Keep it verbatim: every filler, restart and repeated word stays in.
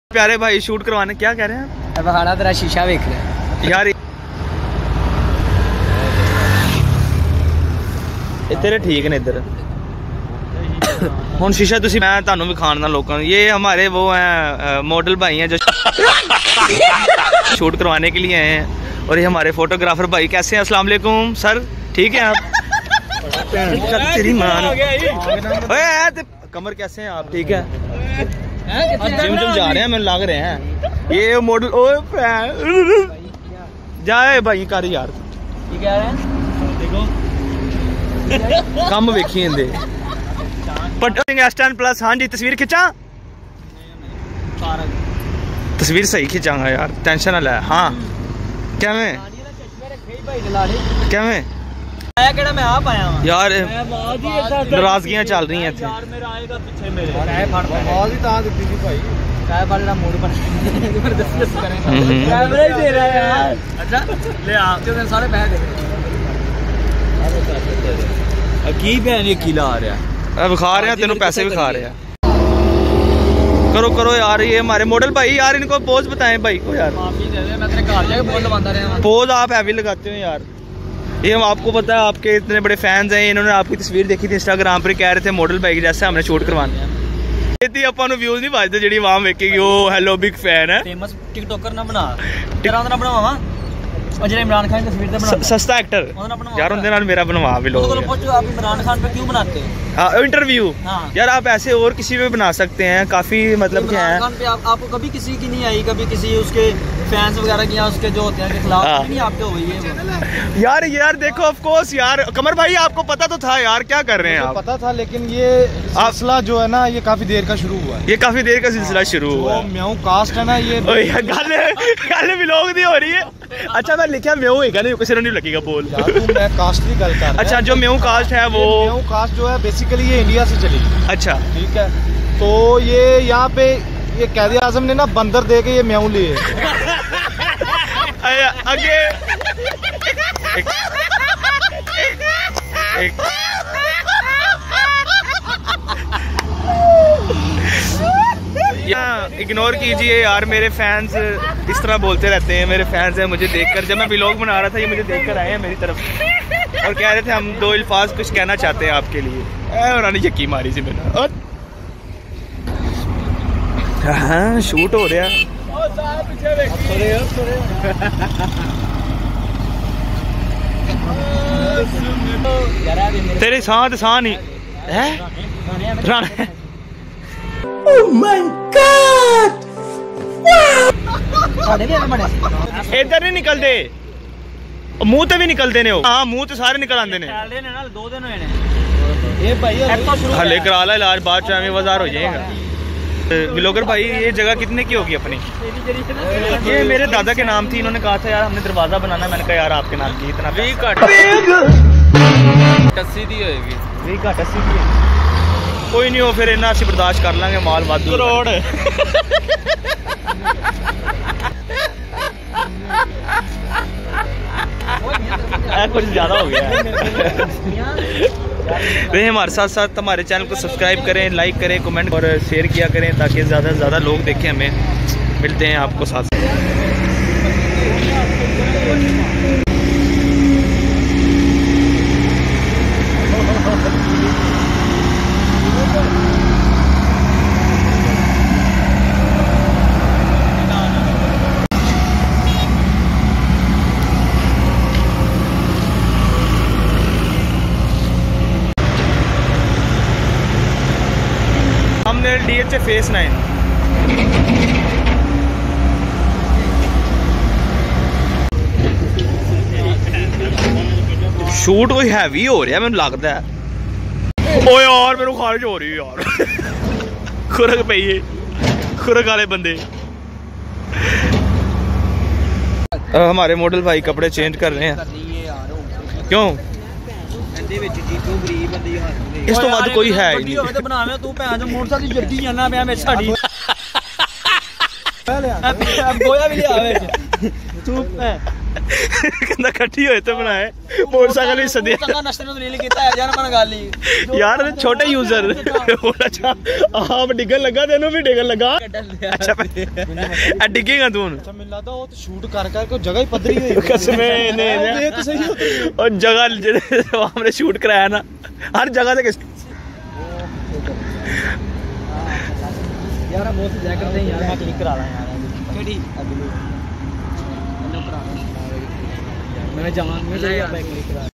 प्यारे भाई शूट करवाने क्या कह रहे हैं? बखाड़ा तेरा शीशा देख रहे हैं यार तेरे ठीक ने इधर हुन शीशा तुसी मैं तानू विखाना लोगों को। ये हमारे वो हैं मॉडल भाई हैं जो शूट करवाने के लिए आए हैं और ये हमारे फोटोग्राफर भाई। कैसे हैं? अस्सलाम वालेकुम सर, ठीक है आप? तेरी मान कमर कैसे हैं आप? ठीक है, जिम जिम जा रहे हैं, मैं लग रहे हैं ये मॉडल। ओ जाए भाई कर यार देखो कम वेखी इंदे पटिंग एस टेन प्लस। हाँ जी तस्वीर खिंचा, तस्वीर सही खिंचांगा यार, टेंशन ना ले। हाँ क्या मैं क्या मैं मैं आप आया यार नाराजगियां चल रही हैं खा रहे हैं तेनों पैसे भी खा रहे हैं। करो करो यार, ये हमारे मॉडल भाई यार, इनको पोज बताएं भाई को यार। पोज आप हैवी लगाते हो यार। ये हम आपको पता है आपके इतने बड़े फैंस हैं, इन्होंने आपकी तस्वीर देखी थी इंस्टाग्राम पर, कह रहे थे मॉडल भाई जैसे हमने शूट करवाने हैं। इतनी अपन व्यूज नहीं बजते जी वहां वेखेगी ओ हेलो बिग फैन है। फेमस टिकटॉकर ना बना तेरा ना बनावा और जो इमरान खान की तस्वीर ते बना सस्ता एक्टर यार उनके नाल मेरा बनवा भी लो। आप इमरान खान पे क्यों बनाते हैं? हाँ इंटरव्यू यार आप ऐसे और किसी पे बना सकते हैं, काफी मतलब क्या है। इमरान खान पे आप, आपको कभी किसी की नहीं आई, कभी किसी उसके फैंस वगैरह की उसके जो होते हैं के खिलाफ नहीं आपके हुई है यार? यार देखो ऑफ कोर्स यार कमर भाई आपको पता तो था यार, क्या कर रहे हैं आप? पता था, लेकिन ये सिलसिला जो है ना ये काफी देर का शुरू हुआ है। ये काफी देर का सिलसिला शुरू हुआ है। म्याऊ कास्ट है ना ये गल गल व्लॉग दी हो रही है। अच्छा मैं लिखा म्याऊ है नहीं, किसी ने नहीं लगेगा बोल यार तू मैं कास्ट की गल कर। अच्छा जो म्याऊ कास्ट है वो म्याऊ कास्ट जो है बेसिकली ये इंडिया से चली। अच्छा ठीक है, तो ये यहाँ पे ये कैदी आजम ने ना बंदर दे के ये म्याऊ लिए आगे इग्नोर कीजिए यार, मेरे फैंस इस तरह बोलते रहते हैं। मेरे फैंस हैं मुझे देखकर, जब मैं व्लॉग बना रहा था ये मुझे देखकर आए हैं मेरी तरफ और कह रहे थे हम दो अल्फाज कुछ कहना चाहते हैं आपके लिए। उन्होंने यकी मारी थी मैंने। हाँ शूट हो रहा है तेरे साथ साथ नहीं है। Oh my God! इधर नहीं निकलते, मुंह ते भी निकलते ने। हाँ मुंह ते सारे निकल आते ने। हले करा ला इलाज, बाद च एवं बाजार हो जाएगा। व्लॉगर भाई ये जगह कितने की होगी अपनी? ये मेरे दादा के नाम थी, इन्होंने कहा था यार हमने दरवाजा बनाना। मैंने कहा यार आपके नाम की इतना दी होगी, कोई नहीं हो फिर इन्ना असं बर्दाश्त कर लांगे, माल वाधू करोड़ कुछ ज्यादा हो गया। वही हमारे साथ साथ हमारे चैनल को सब्सक्राइब करें, लाइक करें, कमेंट और शेयर किया करें ताकि ज़्यादा से ज़्यादा लोग देखें हमें। मिलते हैं आपको साथ D H A phase nine. Shoot कोई हैवी हो रहा है मैंने लगता है। ओ यार मेरे खारिज हो रही है यार खुरक पई है, खुरक वाले बंदे। हमारे मॉडल भाई कपड़े चेंज कर रहे हैं। क्यों? इस तो बाद कोई है ही नहीं। तू भैन मोटरसाइकिल जल्दी जाना पिया मेरे साडी गोया भी लिया तू कहंदा कट्ठी होए ते बनाए मोटरसाइकिल ही सदिया चंगा नशे नु नहीं कीता है यार मन गल ही यार छोटे यूजर अच्छा आप डिगन लगा तेनू भी डिगन लगा अच्छा ए डिगेगा तू अच्छा मिल लगदा वो तो शूट कर कर को जगह ही पद्धरी होई कसमे ने ये तो सही और जगह जेड़े हमने शूट कराया ना हर जगह से यार बहुत जैकेट दे यार मैं क्लिक करा ला यार केडी मैंने जवान में क्लिक करा